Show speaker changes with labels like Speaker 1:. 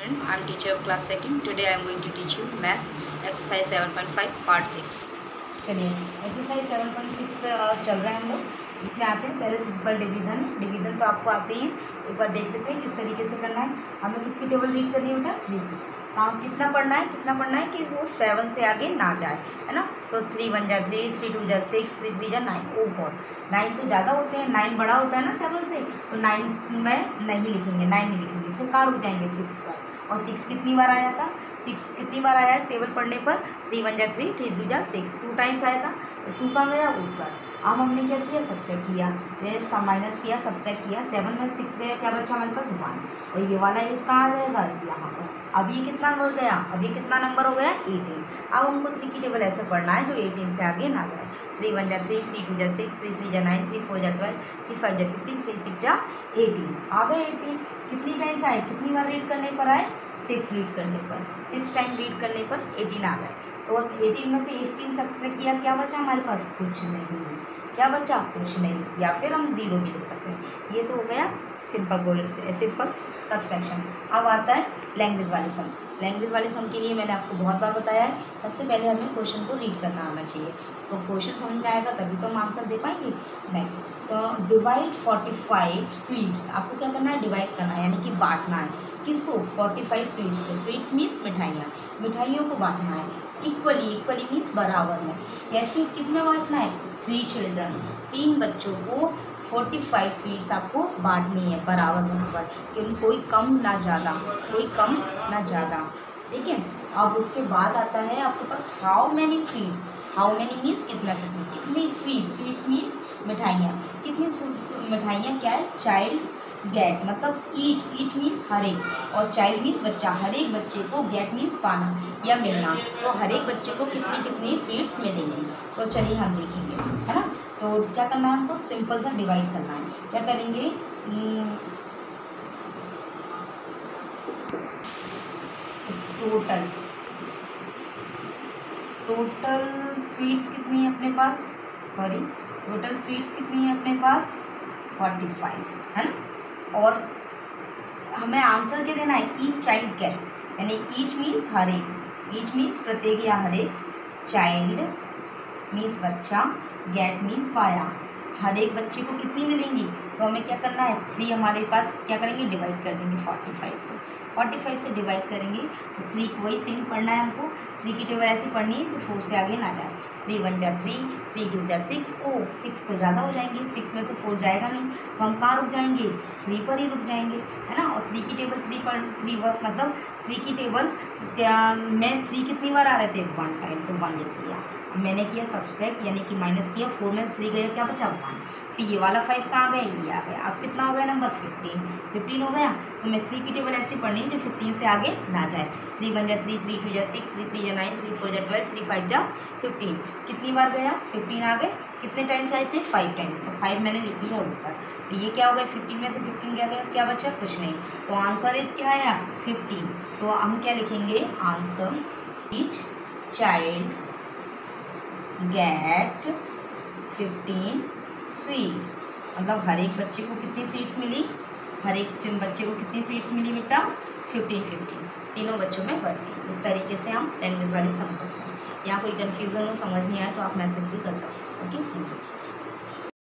Speaker 1: student. I am teacher of class 2nd. Today I am going to teach you math exercise 7.5 part 6.
Speaker 2: चलिए exercise 7.6 पे चल रहे हैं हम लोग। इसमें आते हैं पहले सिंपल डिवीज़न तो आपको आते हैं। एक बार देख लेते हैं किस तरीके से करना है। हमें किसकी टेबल रीड करनी है बेटा? 3 की। कितना पढ़ना है कि वो 7 से आगे ना जाए, है ना। तो 3 1 जा 3, 3 2 जा 6, 3 3 जा 9। ओ गॉड, 9 तो ज़्यादा होते हैं, 9 बड़ा होता है ना 7 से, तो 9 में नहीं लिखेंगे, 9 नहीं लिखेंगे। फिर कहाँ रुक जाएंगे? 6 पर। और 6 कितनी बार आया था? 6 कितनी बार आया है टेबल पढ़ने पर? 3 1 जा 3, 3 2 जा 6, 2 टाइम्स आया था। तो 2 कहाँ गया? ऊपर। अब हमने क्या किया? सब्ट्रैक्ट किया, माइनस किया, सब्ट्रैक्ट किया। 7 में 6 गया, क्या बचा हमारे पास? 1। और ये वाला 8 कहाँ आ जाएगा? यहाँ पर। अब ये कितना नंबर गया? अब ये कितना नंबर हो गया? 18। अब हमको 3 की टेबल ऐसे पढ़ना है जो 18 से आगे ना जाए। 3 1 जा 3, 3 2 जा 6, 3 3 जा 9, 3 4 जा 12, 3 5 जा 15, 3 6 जा 18। आ गए 18। कितनी टाइम्स आए? कितनी बार रीड करने पर आए? 6 रीड करने पर, 6 टाइम रीड करने पर 18 आ गए। तो 18 में से 18 सब्ट्रैक्ट किया, क्या बचा हमारे पास? कुछ नहीं। क्या बचा? कुछ नहीं। या फिर हम 0 भी लिख सकते हैं। ये तो हो गया सिंपल सब्ट्रैक्शन। अब आता है लैंग्वेज वाले सम। लैंग्वेज वाले सम के लिए मैंने आपको बहुत बार बताया है, सबसे पहले हमें क्वेश्चन को रीड करना आना चाहिए। तो क्वेश्चन समझ में आएगा तभी तो हम आंसर दे पाएंगे। नेक्स्ट, तो डिवाइड 45 स्वीट्स। आपको क्या करना है? डिवाइड करना है, यानी कि बांटना है। किसको? 45 स्वीट्स को। स्वीट्स मीन्स मिठाइयाँ, मिठाइयों को बांटना है इक्वली मीन्स बराबर में। कैसे, कितने बांटना है? 3 चिल्ड्रन, 3 बच्चों को 45 स्वीट्स आपको बांटनी है बराबर, कि कोई कम ना ज़्यादा, कोई कम ना ज़्यादा। ठीक है। अब उसके बाद आता है आपके पास how many sweets. How many means कितना, कितनी स्वीट्स मीन्स मिठाइयाँ। कितनी मिठाइयाँ क्या है? चाइल्ड गेट, मतलब ईच मीन्स हर एक, और चाइल्ड मीन्स बच्चा। हर एक बच्चे को, गेट मीन्स पाना या मिलना। तो हर एक बच्चे को कितनी कितनी स्वीट्स मिलेंगी। तो चलिए हम देखेंगे, है ना। तो क्या करना है हमको? सिंपल सा डिवाइड करना है। क्या करेंगे? टोटल स्वीट्स कितनी है अपने पास? टोटल स्वीट्स कितनी है अपने पास? 45, है ना। और हमें आंसर क्या देना है? ईच चाइल्ड गेट, यानी ईच मीन्स हर एक, ईच मीन्स प्रत्येक या हर एक, चाइल्ड मीन्स बच्चा, गेट मीन्स पाया। हर एक बच्चे को कितनी मिलेंगी? तो हमें क्या करना है? 3 हमारे पास क्या करेंगे? डिवाइड कर देंगे 45 से डिवाइड करेंगे। तो 3 को वही सेम पढ़ना है हमको। 3 की टेबल ऐसी पढ़नी है जो 4 से आगे ना जाए। 3 1 जा 3, 3 2 जा 6। 6 तो ज़्यादा हो जाएंगे, 6 में तो 4 जाएगा नहीं, तो हम कहाँ रुक जाएंगे? 3 पर ही रुक जाएंगे, है ना। और 3 की टेबल 3 की टेबल में 3 कितनी बार आ रहे थे? 1 टाइम, तो 1 लिख लिया। मैंने किया सब्ट्रैक्ट, यानी कि माइनस किया। 4 में 3 गया, क्या बचा? 1। फिर ये वाला 5 कहाँ गया? ये आ गया। अब कितना हो गया नंबर? 15 हो गया। तो मैं 3 की टेबल ऐसी पढ़नी है जो 15 से आगे ना जाए। 3 1 जा 3, 3 2 जा 6, 3 3 जा 9, 3 4 जा 12, 3 5 जा 15। कितनी बार गया? 15 आ गए। कितने टाइम्स आए थे? 5 टाइम्स। तो 5 मैंने लिख लिया ऊपर। तो ये क्या हो गया? 15 में से 15 क्या गया? क्या बचा? कुछ नहीं। तो आंसर इज क्या आया? 15। तो हम क्या लिखेंगे? Answer each child get 15 sweets. मतलब हर एक बच्चे को कितनी स्वीट्स मिली? हर एक बच्चे को कितनी स्वीट्स मिली बेटा? 15 तीनों बच्चों में बढ़ती। इस तरीके से हम लैंग्वेज वाले सम करते हैं। यहाँ कोई कन्फ्यूज़न हो, समझ नहीं आया तो आप मैसेज भी कर सकते हैं। Okay, thank you.